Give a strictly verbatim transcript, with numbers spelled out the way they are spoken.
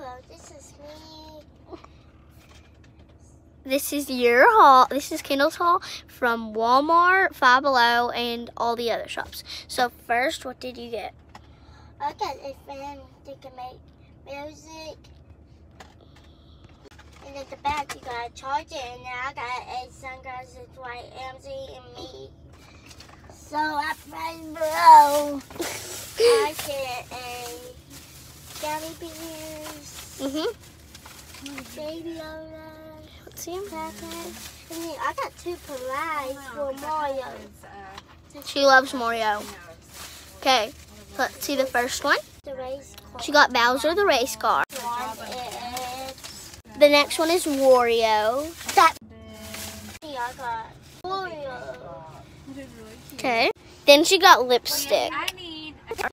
Hello, this is me. This is your haul. This is Kendall's haul from Walmart, Five Below, and all the other shops. So first, what did you get? I got a fan that can make music. And at the back, you got a charger, and then I got a sunglasses, white M Z, and me. So I pressed below. I get a gummy bears, Mm-hmm. baby Yoda, Let's see them. packets, and then I got two pies for Mario. She loves Mario. Okay, let's see the first one. The race car. She got Bowser the race car. One is The next one is Wario. That. see, I got Oreo. Okay. Then she got lipstick. I need